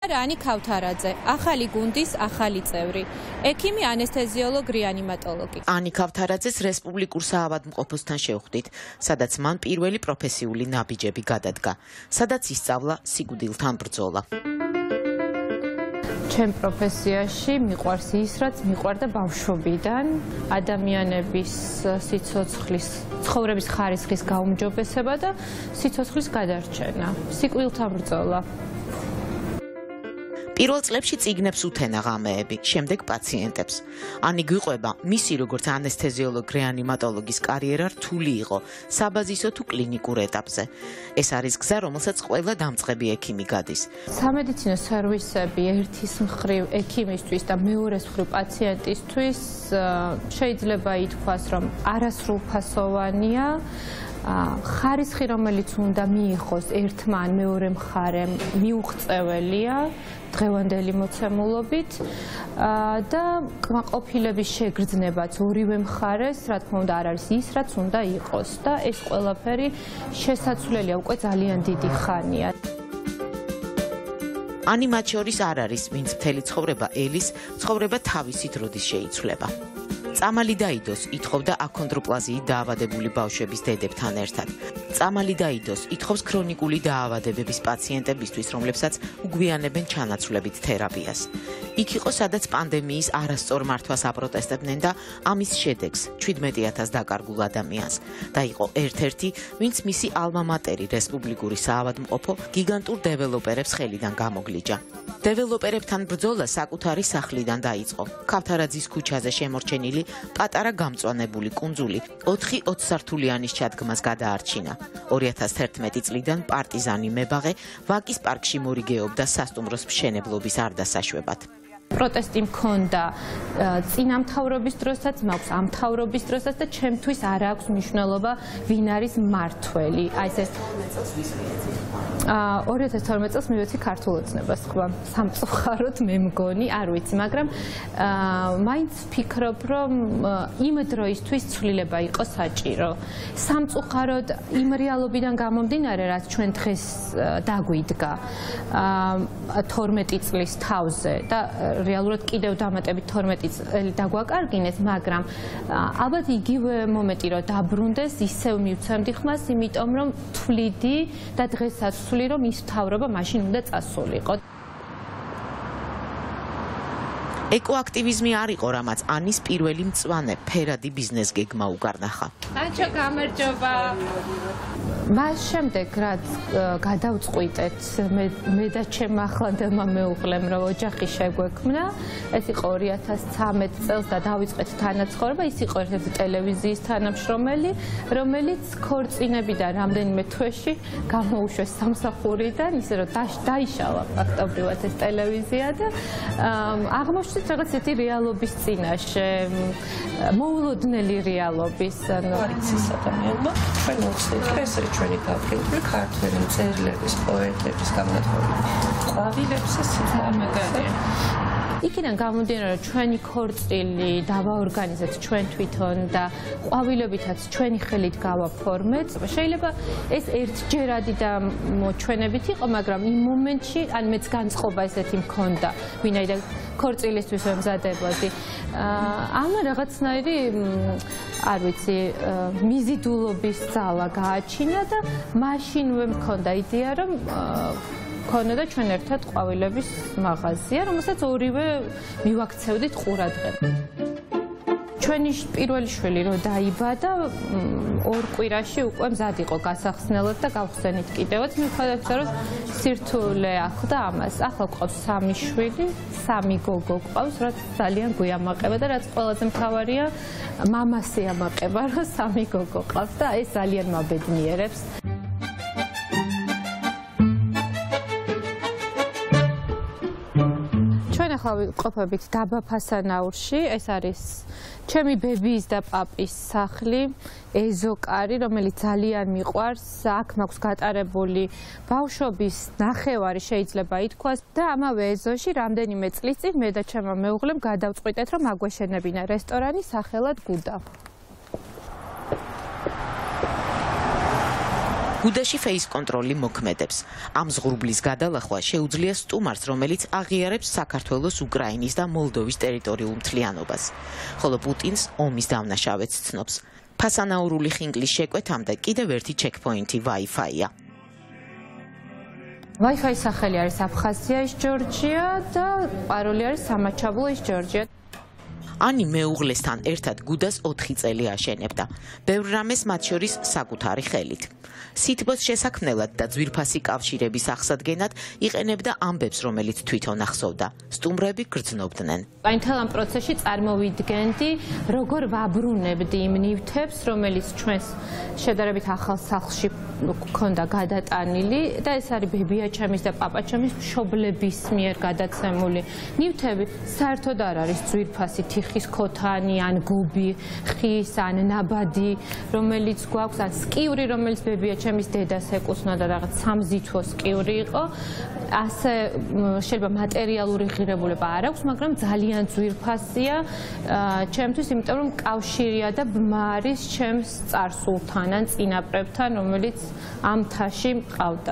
Ani Kavtaradze, ახალი გუნდის ახალი წევრი, ექიმი ანესთეზიოლოგ რეანიმატოლოგი. Ani Kavtaradzes რესპუბლიკურ საავადმყოფოსთან შევხვდით, სადაც მან პირველი პროფესიული ნაბიჯები გადადგა, სადაც ისწავლა სიკვდილთან ბრძოლა. ჩემ პროფესიაში მიყვარს ის, რაც მიყვარდა ბავშვობიდან, ადამიანების სიცოცხლის, ცხოვრების ხარისხის გაუმჯობესება და სიცოცხლის გადარჩენა, სიკვდილთან ბრძოლა. პირველ წლებში წიგნებს უთენა ღამეები, შემდეგ პაციენტებს. Ani გვიყვება, მისი როგორც ანესთეზიოლოგ რეანიმატოლოგის კარიერა რთული იყო, საბაზისო თუ კლინიკურ ეტაპზე. ეს არის გზა, რომელსაც ყველა დამწყები ექიმი გადის. სამედიცინო სერვისები ერთის მხრივ ექიმისთვის და მეორეს მხრივ პაციენტისთვის შეიძლება ითქვას, რომ არასრულფასოვანია. ხარისხი, რომელიც უნდა მიიღოს ერთმა ან მეორე მხარემ, მიუღწეველია დღევანდელი მოცემულობით და კმაყოფილების შეგრძნებაც ორივე მხარეს, რა თქმა უნდა, არ არის ის, რაც უნდა იყოს და ეს ყველაფერი შესაძლებელია უკვე ძალიან დიდი ხანია. Ani მათ შორის არ არის, ვინც მთელი ცხოვრება ელის, ცხოვრება თავისი დროდის შეიცვლება. წამალი დაიდოს ითხოვდა აქონდროპლაზიით დაავადებული ბავშვების დედებთან ერთად. წამალი დაიდოს ითხოვს ქრონიკული დაავადებების პაციენტებისთვის, რომლებსაც უგვიანებენ ჩანაცვლებით თერაპიას. იქ იყო, სადაც პანდემიის არასწორ მართვას აპროტესტებდნენ და ამის შედეგს 17,000 დაკარგულ ადამიანს. და იყო ერთ-ერთი, ვინც მისი ალმა-მატერი რესპუბლიკური საავადმყოფო გიგანტურ დეველოპერებს ხელიდან გამოგლიჯა. დეველოპერებთან ბრძოლა საკუთარი სახლიდან დაიწყო. ქავთარაძის ქუჩაზე შემორჩენილი პატარა გამწვანებული კუნძული 4 20-სართულიანის ჩადგმას გადაარჩინა. 2011 წლიდან პარტიზანი მებაღე ვაკის პარკში მორიგეობდა სასტუმროს მშენებლობის არდასაშვებად. პროტესტი მქონდა წინა მთავრობის დროსაც, მაქვს ამ მთავრობის დროსაც და ჩემთვის არ აქვს მნიშვნელობა ვინ არის მმართველი. აი ეს 2012 წელს მივეცი ქართულ ოცნებას ხვა. სამწუხაროდ მე მგონი, არ ვიცი, მაგრამ მაინც ვფიქრობ, რომ იმ დროისთვის ცვლილება იყო საჭირო. სამწუხაროდ იმ რეალობიდან გამომდინარე, რაც ჩვენ დღეს დაგვიდგა 12 წლის თავზე და რეალურად კიდევ დამატებით 12 წელი დაგვაკარგინეს, მაგრამ ალბათ იგივე მომენტი რომ დაბრუნდეს, ისევ მივცემდი ხმას, იმიტომ რომ თვლიდი და დღესაც ვთვლი, რომ ის მთავრობა მაშინ უნდა წასულიყო. ეკოაქტივიზმი არ იყო, რამაც ანის პირველი მწვანე ფერადი ბიზნეს გეგმა უკარნახა. ანჩო გამარჯობა. მას შემდეგ რაც გადავწყვიტეთ მე და ჩემ ახლანდელმა მეუღლემ რომ ოჯახი შეგვექმნა, ეს იყო 2013 წელს და დავიწყეთ თანაცხოვრება, ის იყო ერთ-ერთი ტელევიზიის თანამშრომელი, რომელიც ქორწინებიდან რამდენიმე თვეში გამოუშვეს სამსახურიდან, ისე რომ დაიშალა ფაქტობრივად ეს ტელევიზია და აღმოჩნდით რაღაც ერთი რეალობის წინაშე, მოულოდნელი რეალობის, არიცის ადამიანმა ჩვენ უცდით ეს ჩვენი გაფრინდული ქართველი მწერლების, პოეტების გამონათქვამი ყვავილებს სიტყვამაგარია. იქიდან გამომდინარე, რომ ჩვენი ქორწილი დავაორგანიზეთ ჩვენ თვითონ და ყვავილებითაც ჩვენი ხელით გავაფორმეთ. შეიძლება ეს ერთჯერადი და მოჩვენებით იყო, მაგრამ იმ მომენტში ან მეც განწყობა ესეთი მქონდა, ვინაიდან ქორწილისთვის ვემზადებოდი. ამა რაღაცნაირი, არ ვიცი, მიზიდულობის ძალა გააჩინა და მაშინვე მქონდა იდეა, რომ ქონოდა ჩვენ ერთად ყვავილების მაღაზია, რომელსაც ორივე მივაქცევდით ყურადღება. ჩვენი პირველი შვილი რო დაიბადა, 2 კვირაში უკვე მზად იყო გასახსნელად და გავხსენით კიდევაც, მიუხედავად იმისა, რომ სირთულე ახლდა ამას. ახლა გვყავს 3 შვილი, 3 გოგო გვყავს, რაც ძალიან გვიამაყება და რაც ყველაზე მთავარია, მამასი ამაყება, რომ 3 გოგო ყავს და ეს ძალიან მაბედნიერებს. ახლა ვიყოფებით დაბა ფასანაურში, ეს არის ჩემი ბებიის და პაპის სახლი, ეზოკარი, რომელიც ძალიან მიყვარს, აქ მაქვს გატარებული ბავშვობის ნახევარი შეიძლება ითქვას და ამავე ეზოში რამდენიმე წლის წინ მე და ჩემმა მეუღლემ გადავწყვიტეთ, რომ აგვეშენებინა რესტორანი სახელად გუდა. გუდაში face control-ი მოქმედებს. ამ ზღურბლის გადალახვა შეუძლია სტუმარს, რომელიც აღიარებს საქართველოს, უკრაინის და მოლდოვის ტერიტორიულ მთლიანობას. ხოლო პუტინს ომის დავნაშავეც ცნობს. ფასანაურული ხინკლის შეკვეთამდე კიდევ ერთი checkpoint-ი Wi-Fi-ია. Wi-Fi სახელი არის აფხაზია ის ჯორჯია და პაროლი არის სამაჩაბლო ის ჯორჯია. Ani მეუღლესთან ერთად გუდას 4 წელი აშენებდა. ბევრ რამეს მათ შორის საკუთარი ხელით. სითბოს შესაქმნელად და ძვირფასი კავშირების აღსადგენად იყენებდა ამბებს, რომელიც თვითონ ახსოვდა. სტუმრები გრძნობდნენ. Აი მთელ ამ პროცესში წარმოვიდგენდი, როგორ ვაბრუნებდი იმ ნივთებს, რომელიც ჩვენს შედარებით ახალ სახლში ქონდა გადატანილი და ეს არის ბებიაჩემის და პაპაჩემის მშობლების მიერ გადაცემული ნივთები. საერთოდ არ არის ძვირფასი თიხის ქოთანი, ან გობი, ხის, ან ნაბადი, რომელიც გვაქვს, ან სკივრი, რომელიც ბებიაჩემის დედას ეკუთვნოდა, რაღაც სამზითო სკივრი იყო. ასე შეიძლება მატერიალური ღირებულება არ აქვს, მაგრამ ძალიან ძვირფასია ჩემთვის, იმიტომ რომ კავშირია და ბმა არის ჩემს წარსულთან ან წინაპრებთან, რომელიც ამ მთაში მყავდა.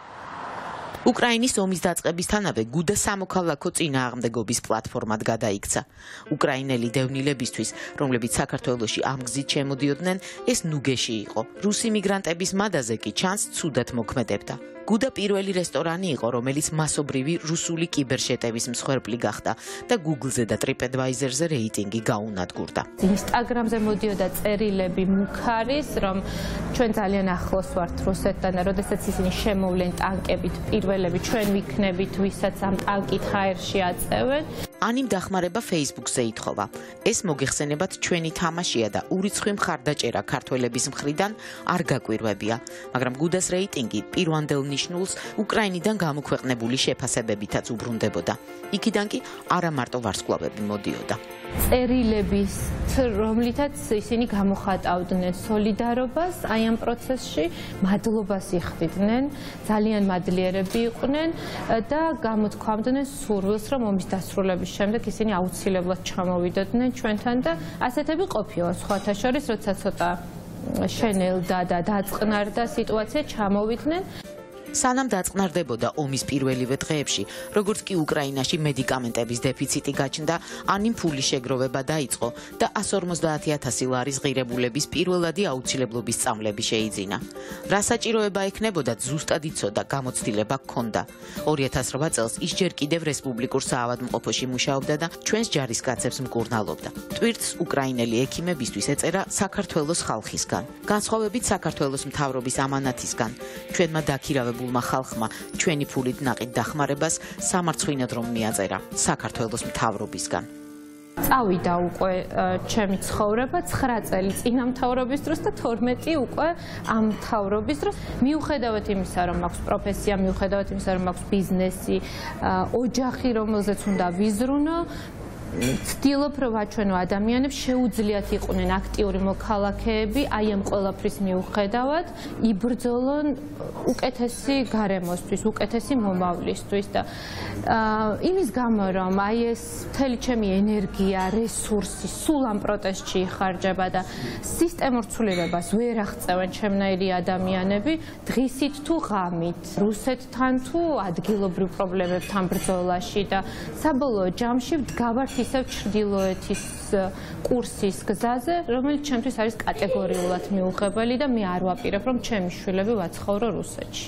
უკრაინის ომის დაწყებისთანავე გუდა სამოქალაქო წინააღმდეგობის პლატფორმად გადაიქცა. უკრაინელი დევნილებისთვის, რომლებიც საქართველოში ამ გზით შემოდიოდნენ, ეს ნუგეში იყო. რუსი მიგრანტების მადაზე კი ჩანს ცუდად მოქმედებდა. გუდა პირველი რესტორანი იყო, რომელიც მასობრივი რუსული კიბერშეტევის მსხვერპლი გახდა და Google-ზე და TripAdvisor-ზე რეიტინგი გაუნადგურდა. Instagram-ზე მოდიოდა წერილები მუქარის, რომ ჩვენ ძალიან ახლოს ვართ რუსეთთან და როდესაც ისინი შემოვლენ ტანკებით, პირველები ჩვენ ვიქნებით, ვისაც ამ ტანკით ჰაერში აწევენ. ანიმ დახმარება Facebook-ზე ითხოვა. ეს მოგეხსენებათ ჩვენი თამაშია და ურიცხვი მხარდაჭერა ქართველების მხრიდან არ გაკვირვებია, მაგრამ გუდას რეიტინგი პირვანდელ ნიშნულს უკრაინიდან გამოქვეყნებული შეფასებებითაც უბრუნდებოდა. იქიდან კი არა მარტო ვარსკვლავები მოდიოდა. წერილების, რომლითაც ისინი გამოხატავდნენ სოლიდარობას აი ამ პროცესში, მადლობას იხდიდნენ, ძალიან მადლიერები იყვნენ და გამოთქვამდნენ სურვილს, რომ ომის დასრულების შემდეგ ისინი აუცილებლად ჩამოვიდოდნენ ჩვენთან და ასეთები ყოფილა სხვათა შორის, როცა ცოტა შენელდა და დაწყნარდა სიტუაცია, ჩამოვიდნენ. სანამ დაწყნარდებოდა ომის პირველივე დღეებში, როგორც კი უკრაინაში მედიკამენტების დეფიციტი გაჩნდა, ანიმ ფულის შეგროვება დაიწყო და 150,000 ლარის ღირებულების პირველადი აუცილებლობის წამლები შეიძინა. რა საჭიროება ექნებოდა ზუსტად იცოდა, გამოცდილება ჰქონდა. 2008 წელს ის ჯერ კიდევ რესპუბლიკურ საავადმყოფოში მუშაობდა და ჩვენს ჯარისკაცებს მკურნალობდა. ტვირთს უკრაინელი ექიმებისთვის ეწერა საქართველოს ხალხისგან, განსხვავებით საქართველოს მთავრობის ამანათისგან. ჩვენმა დაქირავებულ ხალხმა ჩვენი ფულით ნაყიდ დახმარებას სამარცხვინოდ რომ მიაწერა საქართველოს მთავრობისგან. წავიდა უკვე ჩემი ცხოვრება 9 წელი წინა მთავრობის დროს და 12 უკვე ამ მთავრობის დროს. მიუხედავად იმისა, რომ მაქვს პროფესია, მიუხედავად იმისა, რომ მაქვს ბიზნესი, ოჯახი, რომელზეც უნდა ვიზრუნო, ვცდილობ, რომ ვაჩვენო ადამიანებს შეუძლიათ იყვნენ აქტიური მოქალაქეები, აი ამ ყველაფრის მიუხედავად, იბრძოლონ უკეთესი გარემოსთვის, უკეთესი მომავლისთვის და იმის გამო, რომ აი ეს მთელი ჩემი ენერგია, რესურსი სულ ამ პროტესტში იხარჯება და სისტემურ ცვლილებას ვერ აღწევენ ჩემნაირი ადამიანები, დღისით თუ ღამით, რუსეთთან თუ ადგილობრივ პრობლემებთან ბრძოლაში და საბოლოო ჯამში ვდგავართ ისევ ჩრდილოეთის კურსის გზაზე, რომელიც ჩემთვის არის კატეგორიულად მიუღებელი და მე არ ვაპირებ, რომ ჩემი შვილები ვაცხოვრო რუსეთში.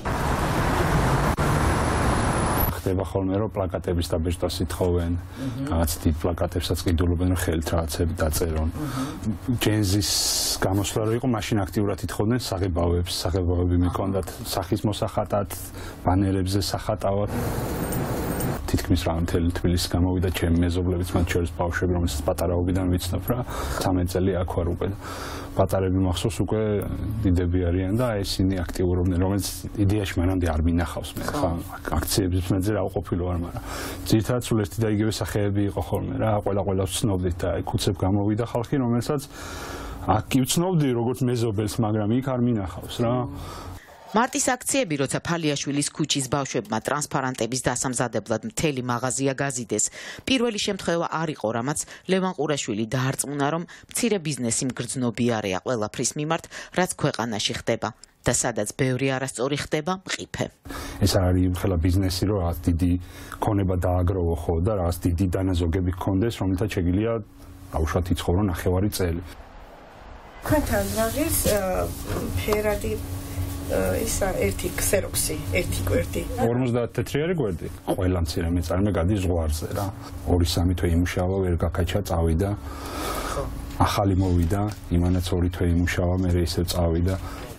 ხდება ხოლმე, რომ პლაკატების დაბეჭდას ითხოვენ, რაღაც დიდ პლაკატებსაც ყიდულობენ, რომ ხელით რაღაცები დაწერონ. ჯენზის გამოსვლა რო იყო, მაშინ აქტიურად ითხოვდნენ საღებავებს, საღებავები მეკონდათ სახის მოსახატად, ბანერებზე სახატავად. თითქმის რა მთელი თბილისი გამოვიდა ჩემი მეზობლებიც, მათ შორის ბავშვები, რომელსაც პატარაობიდან ვიცნობ რა, 13 წელი აქ ვარ უკვე. პატარები მახსოვს უკვე დიდები არიან და ისინი აქტიურობდნენ, რომელიც იდეაში მანამდე არ მინახავს მე ხა აქციების მეძე რა ყოფილი ვარ, მაგრამ ძირითადად სულ ერთი და იგივე სახეები იყო ხოლმე რა, ყველა ვცნობდით და აი ქუცებ გამოვიდა ხალხი, რომელსაც აქ კი ვცნობდი როგორც მეზობელს, მაგრამ იქ არ მინახავს რა. მარტის აქციები, როცა ფალიაშვილის ქუჩის ბავშვებმა ტრანსპარანტების დასამზადებლად მთელი მაღაზია გაზიდეს, პირველი შემთხვევა არ იყო, რამაც ლევან ყურაშვილი დაარწმუნა, რომ მცირე ბიზნესი მგრძნობიარეა ყველაფრის მიმართ, რაც ქვეყანაში ხდება. და სადაც ბევრი არასწორი ხდება, მყიფე. ეს არის ხელა ბიზნესი, რომ რაღაც დიდი ქონება დააგროვო ხო და რაღაც დიდი დანაზოგები გქონდეს, რომელთაც შეგიძლია აუშვათ იცხოვრო ნახევარი წელი. Თქვენთან რაღაც ფერადი ისა ერთი ქსეროქსი, ერთი კვერდი. 50 თეთრი კვერდი. ყველა მცირე მეწარმე გადის ზღვარზე რა. 2-3 თვე იმუშავა, ვერ გაკაჩა, წავიდა. ახალი მოვიდა, იმანაც 2 თვე იმუშავა, მე ისე წავიდა.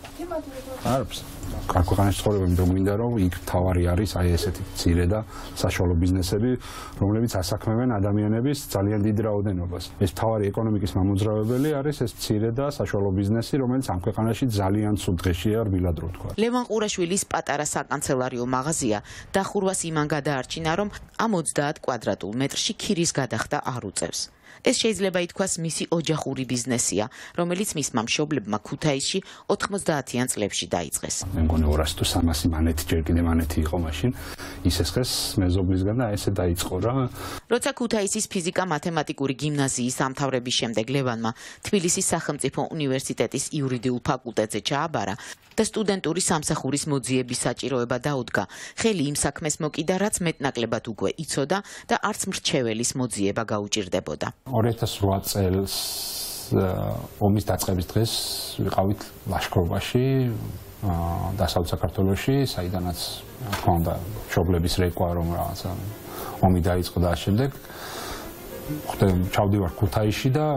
არც კარგოღანაში ცხოვრება მე გვინდა რომ იქ თავარი არის აი ესეთი მცირე და საშუალო ბიზნესები, რომლებიც ასაქმებენ ადამიანების ძალიან დიდ რაოდენობას. ეს თავარი ეკონომიკის მამოძრავებელი არის ეს მცირე და საშუალო ბიზნესი, რომელიც ამ ქვეყანაში ძალიან ცუდ დღეშია რბილად რო თქვა. ლევან ყურაშვილის პატარა საკანცელარიო მაღაზია დახურვას იმან გადაარჩინა, რომ ამ 30 კვადრატულ მეტრში ქირის გადახდა არ უწევს. ეს შეიძლება ითქვას მისი ოჯახური ბიზნესია, რომელიც მისმა მშობლებმა ქუთაისში 90-იან წლებში დაიწყეს. მე მგონი 200 თუ 300 მანეთი ჯერ კიდე მანეთი იყო მაშინ. ისეს ხეს მეზობლისგან და ესე დაიწყო რა. როცა ქუთაისის ფიზიკა-მათემატიკური გიმნაზიის ამთავრების შემდეგ ლევანმა თბილისის სახელმწიფო უნივერსიტეტის იურიდიულ ფაკულტეტზე ჩააბარა და სტუდენტური სამსახურის მოძიების საჭიროება დაუდგა, ხელი იმ საქმეს მოკიდა, რაც მეტნაკლებად უკვე იცოდა და არც მრჩეველის მოძიება გაუჭირდებოდა. 2008 წელს ომის დაწყების დღეს ვიყავით ლაშქრობაში დასავლეთ საქართველოში, საიდანაც ჰქონდა მშობლების რეკვა, რომ რაღაცა ომი დაიწყო და შემდეგ ჩავდივარ ქუთაისში და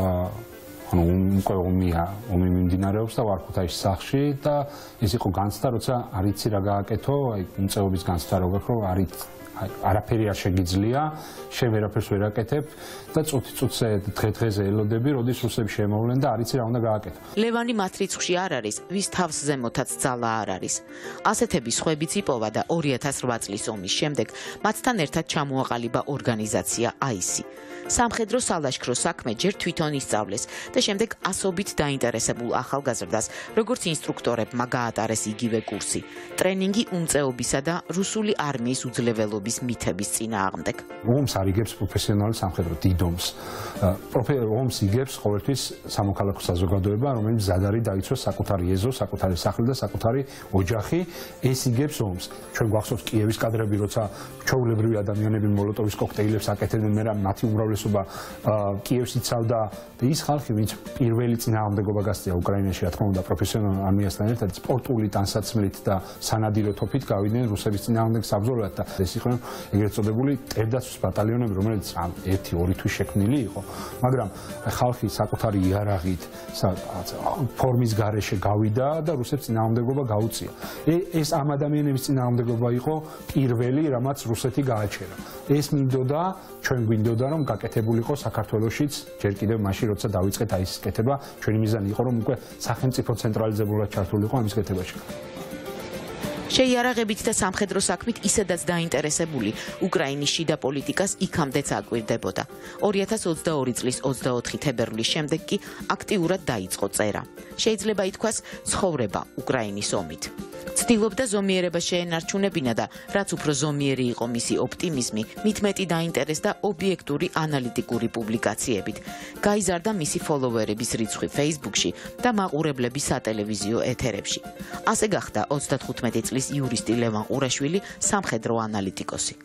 უკვე ომი მიმდინარეობს და ვარ ქუთაისის სახლში და ეს იყო განცდა, როცა არ იცი რა გააკეთო, აი მწეობის განცდა როგორ ხო არაფერი არ შეგიძლია, შენ ვერაფერს ვერ აკეთებ და წუთი-წუთზე დღე-დღეზე ელოდები, როდის რუსები შემოვლენ და არ იცი რა უნდა გააკეთო. ლევანი მათ რიცხვში არ არის, ვის თავს ზემოთაც ძალა არ არის. ასეთები სხვებიც იპოვა და 2008 წლის ომის შემდეგ მათთან ერთად ჩამოაყალიბა ორგანიზაცია AISI. სამხედრო სალაშქრო საქმე ჯერ თვითონ ისწავლეს და შემდეგ ასობით დაინტერესებულ ახალგაზრდას, როგორც ინსტრუქტორებმა გაატარეს იგივე კურსი, ტრენინგი უმწეობისა და რუსული არმიის უძლეველობის მითების წინააღმდეგ. ომს არ იგებს პროფესიონალი სამხედრო დიდ ომს. ომს იგებს ყოველთვის სამოქალაქო საზოგადოება, რომელიც მზად არის დაიცვას საკუთარი ეზო, საკუთარი სახლი და საკუთარი ოჯახი, ეს იგებს ომს. ჩვენ გვახსოვს კიევის კადრები, როცა ჩვეულებრივი ადამიანები მოლოტოვის კოქტეილებს აკეთებდნენ, მაგრამ მათი უმრავლესობა კიევს იცავდა და ის ხალხი, ვინც პირველი წინააღმდეგობა გასწია უკრაინაში, რა თქმა უნდა, პროფესიონალ არმიასთან ერთად სპორტული ტანსაცმლით და სანადირო თოფით გავიდნენ რუსების წინააღმდეგ საბრძოლველად და ეს იყო ეგრეთ წოდებული ტერდაცვის ბატალიონები, რომელიც 1-2 თვის შექმნილი იყო, მაგრამ ხალხი საკუთარი იარაღით, ფორმის გარეშე გავიდა და რუსებს წინააღმდეგობა გაუწია. ეს ამ ადამიანების წინააღმდეგობა იყო პირველი, რამაც რუსეთი გააჩერა. ეს მინდოდა, ჩვენ გვინდოდა, რომ გაკეთებულიყო საქართველოშიც, ჯერ კიდევ მაშინ, როცა დავიწყეთ აი ეს კეთება, ჩვენი მიზანი იყო, რომ უკვე სახელმწიფო ცენტრალიზებულად ჩართულიყო ამის კეთებაში. შეიარაღებით და სამხედრო საქმით ისედაც დაინტერესებული უკრაინის შიდა პოლიტიკას იქამდეც აკვირდებოდა. 2022 წლის 24 თებერვლის შემდეგ კი აქტიურად დაიწყო წერა. შეიძლება ითქვას ცხოვრება უკრაინის ომით. ცდილობდა ზომიერება შეენარჩუნებინა და რაც უფრო ზომიერი იყო მისი ოპტიმიზმი, მით მეტი დაინტერესდა ობიექტური ანალიტიკური პუბლიკაციებით. გაიზარდა მისი ფოლოვერების რიცხვი Facebook-ში და მაყურებლები სატელევიზიო ეთერებში. ასე გახდა 35 წლის იურისტი ლევან ყურაშვილი სამხედრო ანალიტიკოსი.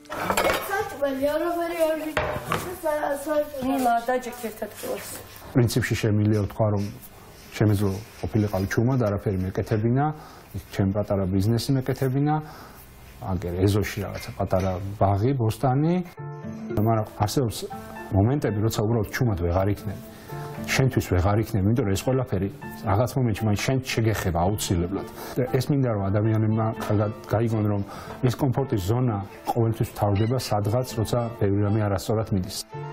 პრინციპში შემიძლია ვთქვა, რომ შემეძლო ყოფილიყავი ჩუმად, არაფერი მეკეთებინა, ჩემ პატარა ბიზნესი მეკეთებინა, აგერ ეზოში რაღაცა პატარა ბაღი, ბოსტანი, მაგრამ არსებობს მომენტები, როცა უბრალოდ ჩუმად ვეღარ იქნები. შენთვის ვეღარ იქნები, იმიტომ რომ ეს ყველაფერი რაღაც მომენტში მაინც შენ შეგეხება აუცილებლად. ეს მინდა რომ ადამიანებმა გაიგონ, რომ ეს კომფორტის ზონა ყოველთვის თავდება სადღაც, როცა ბევრი რამე არასწორად მიდის.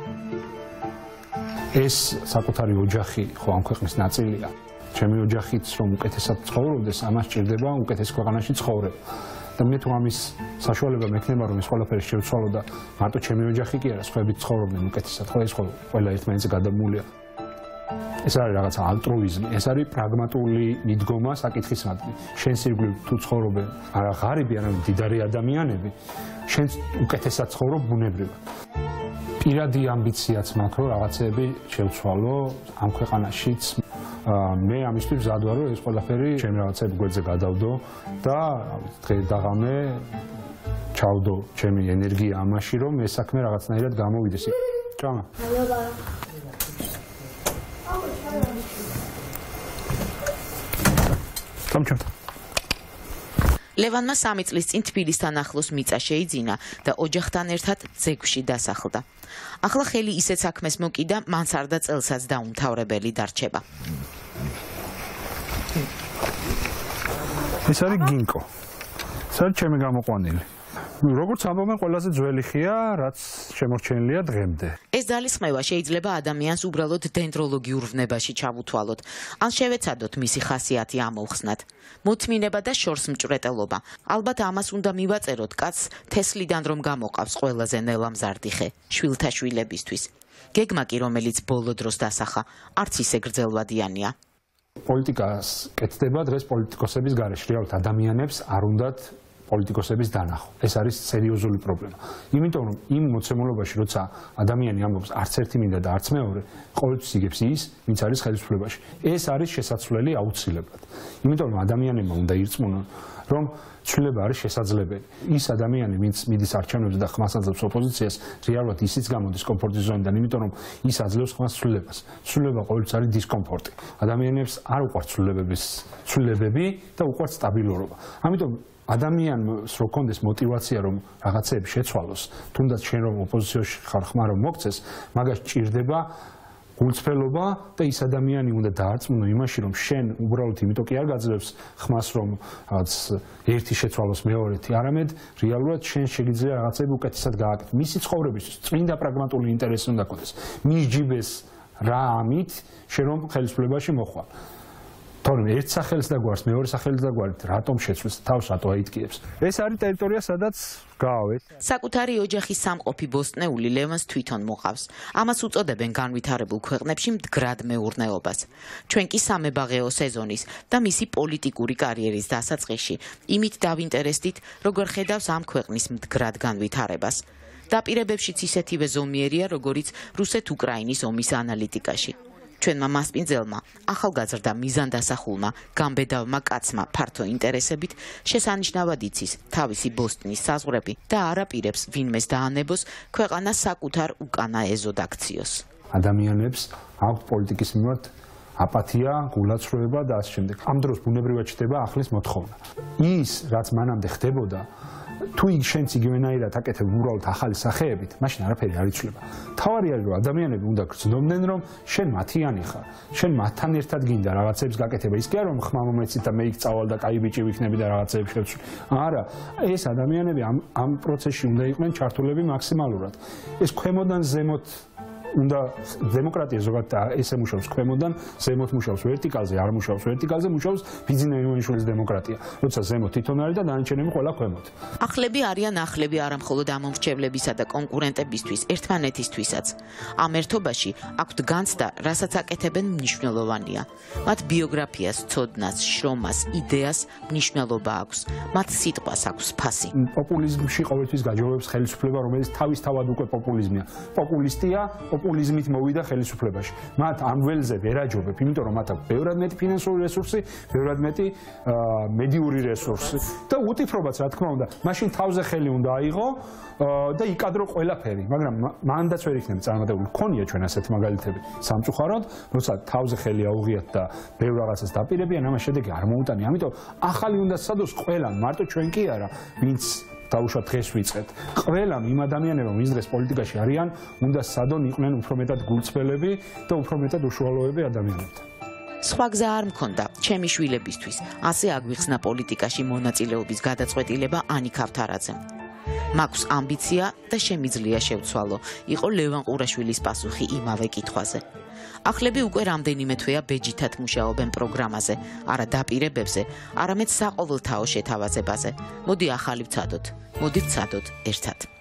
ეს საკუთარი ოჯახი ხო ამ ქვეყნის ნაწილია. ჩემი ოჯახიც რომ უკეთესად ცხოვრობდეს, ამას ჭირდება უკეთეს ქვეყანაში ცხოვრება. და მე თუ ამის საშუალება მექნება, რომ ეს ყველაფერი შევცვალო და მარტო ჩემი ოჯახი კი არა, სხვაებიც ცხოვრობდნენ უკეთესად, ხო ეს ყველა ერთმანეთზე გადამულია. ეს არის რაღაცა ალტრუიზმი, ეს არის პრაგმატული მიდგომა საკითხისადმი. შენ სირგვლივ თუ ცხოვრობენ არა ღარიბი, არამედ მდიდარი ადამიანები, შენ უკეთესად ცხოვრობ ბუნებრივად. პირადი ამბიციაც მაქვს, რომ რაღაცეები შევცვალო ამ ქვეყანაშიც. მე ამისთვის მზად ვარ, რომ ეს ყველაფერი ჩემი რაღაცები გვერდზე გადავდო და დღე და ღამე ჩავდო ჩემი ენერგია ამაში, რომ ეს საქმე რაღაცნაირად გამოვიდეს. ჭამა. გამჩვენე. ლევანმა 3 წლის წინ თბილისთან ახლოს მიწა შეიძინა და ოჯახთან ერთად ძეგლში დასახლდა. ახლა ხელი ისეთ საქმეს მოკიდა, მანც არ და წელსაც დაუმთავრებელი დარჩება. ეს არის გინკო. ეს არის ჩემი გამოყვანილი. როგორც ამბობენ, ყველაზე ძველი ხია, რაც შემორჩენილია დღემდე. ეს ძალისხმევა შეიძლება ადამიანს უბრალოდ დენდროლოგიურ ვნებაში ჩავუთვალოთ, ან შევეცადოთ მისი ხასიათი ამოვხსნათ. მოთმინება და შორს მჭვრეტელობა. ალბათ ამას უნდა მივაწეროთ კაცს თესლიდან რომ გამოყავს ყველაზე ნელამზარდი ხე, შვილთა შვილებისთვის. გეგმა კი, რომელიც ბოლო დროს დასახა, არც ისე გრძელვადიანია. პოლიტიკას კეთდება დღეს პოლიტიკოსების გარეშე, რეალურად ადამიანებს არ უნდათ პოლიტიკოსების დანახო. ეს არის სერიოზული პრობლემა. იმიტომ რომ იმ მოცემულობაში, როცა ადამიანი ამბობს არც ერთი მინდა და არც მეორე, ყოველთვის იგებს ის, ვინც არის ხელისუფლებაში. ეს არის შესაძლებელი აუცილებლად. იმიტომ რომ ადამიანებმა უნდა ირწმუნონ, რომ ცვლილება არის შესაძლებელი. ის ადამიანი, ვინც მიდის არჩევნებზე და ხმას აძლევს ოპოზიციას, რეალურად ისიც გამოდის კომფორტის ზონიდან, იმიტომ რომ ის აძლევს ხმას ცვლილებას. ცვლილება ყოველთვის არის დისკომფორტი. ადამიანებს არ უყვართ ცვლილებები და უყვართ სტაბილურობა. ამიტომ ადამიანს რო კონდეს мотиваცია რომ რაღაცები შეცვალოს, თუნდაც შენ რომ ოპოზიციაში ხარ, ხმა რომ მოგწეს, მაგას ჭირდება გულწრფელობა და ის ადამიანი უნდა დაარწმუნო იმაში, რომ შენ უბრალოდ იმიტომ კი არ გაძლევს ხმას, რომ რაღაც ერთი შეცვალოს მეორეთი, არამედ რეალურად შენ შეგიძლია რაღაცები უკეთესად გააკეთო. მისი ცხოვრებისთვის წმინდა პრაგმატული ინტერესი უნდა გქონდეს. მიჯიბეს რა ამით, შენ რომ ხელისუფლებაში მოხვალ. თორემ ერთ სახელს დაგვარს, მეორე სახელს დაგვარით, რატომ შეცვლის, თავს რატო აიტკიებს? ეს არის ტერიტორია, სადაც გავავით. საკუთარი ოჯახის სამყოფი ბოსტნეული ლევანს თვითონ მოყავს. ამას უწოდებენ განვითარებულ ქვეყნებში მდგრად მეურნეობას. ჩვენ კი სამებაღეო სეზონის და მისი პოლიტიკური კარიერის დასაწყისში იმით დავინტერესდით, როგორ ხედავს ამ ქვეყნის მდგრად განვითარებას. დაპირებებშიც ისეთივე ზომიერია, როგორიც რუსეთ-უკრაინის ომის ანალიტიკაში. ჩვენმა მასპინძელმა, ახალგაზრდა მიზანდასახულმა, გამბედავმა კაცმა ფართო ინტერესებით შესანიშნავად იცის თავისი ბოსტნის საზღვრები და არ აპირებს ვინმეს დაანებოს ქვეყანას საკუთარ უკანა ეზოდ აქციოს. ადამიანებს აქვთ პოლიტიკის მიმართ აპათია, გულაცრუება და ასე შემდეგ. ამ დროს ბუნებრივად ჩდება ახლის მოთხოვნა. ის, რაც მანამდე ხდებოდა, თუ შენც იგივენაირად აკეთებ უბრალოდ ახალი სახეებით, მაშინ არაფერი არ იცვლება. თავარი არის, რომ ადამიანები უნდა გრძნობდნენ, რომ შენ მათიანი ხარ, შენ მათთან ერთად გინდა რაღაცებს გაკეთება. ის კი არა, რომ ხმა მომეცით და მე იქ წავალ და კაი ბიჭი ვიქნები და რაღაცებს შევცვლი. არა, ეს ადამიანები ამ პროცესში უნდა იყვნენ ჩართულები მაქსიმალურად. ეს ქვემოდან ზემოთ უნდა დემოკრატია ზოგადად ესე მუშაობს ქვემოდან ზემოთ მუშაობს ვერტიკალზე არ მუშაობს ვერტიკალზე მუშაობს ბიზნეს ინოვაციის დემოკრატია როცა ზემოთ თვითონ არის და დანარჩენები ყველა ქვემოთ. ახლები არიან ახლები არა მხოლოდ ამომრჩევლებისა და კონკურენტებისთვის ერთმანეთისთვისაც. ამ ერთობაში აქვთ განცდა, რასაც აკეთებენ მნიშვნელოვანია. მათ ბიოგრაფიას, ცოდნას, შრომას, იდეას მნიშვნელობა აქვს. მათ სიტყვას აქვს ფასი. პოპულიზმში ყოველთვის გაჯობებს ხელისუფლება, რომელიც თავისთავად უკვე პოპულიზმია. პოპულისტია პოპულიზმით მოვიდა ხელისუფლებაში. მათ ამ ველზე ვერ აჯობებ, იმიტომ რომ მათ აქვს ბევრად მეტი ფინანსური რესურსი, ბევრად მეტი მედიური რესურსი და უტიფრობაც რა თქმა უნდა. მაშინ თავზე ხელი უნდა აიღო და იკადრო ყველაფერი, მაგრამ მანდაც ვერ იქნება წარმატებული. ქონია ჩვენ ასეთი მაგალითები სამწუხაროდ, როცა თავზე ხელი აუღიათ და ბევრ რაღაცას დაპირებიან, ამას შედეგი არ მოუტანია. ამიტომ ახალი უნდა სცადოს ყველამ, მარტო ჩვენ კი არა, ვინც დაუშვათ დღეს ვიწყებთ. ყველამ იმ ადამიანებმა, ვინც დღეს პოლიტიკაში არიან, უნდა სცადონ იყვნენ უფრო მეტად გულწრფელები და უფრო მეტად უშუალოები ადამიანებთან. სხვა გზა არ მქონდა ჩემი შვილებისთვის. ასე აგვიხსნა პოლიტიკაში მონაწილეობის გადაწყვეტილება ანი ქავთარაძემ. მაქვს ამბიცია და შემიძლია შევცვალო, იყო ლევან ყურაშვილის პასუხი იმავე კითხვაზე. ახლები უკვე რამდენიმე თვეა ბეჯითად მუშაობენ პროგრამაზე, არა დაპირებებზე, არამედ საყოველთაო შეთავაზებაზე. მოდი ახალი ვცადოთ, მოდი ვცადოთ ერთად.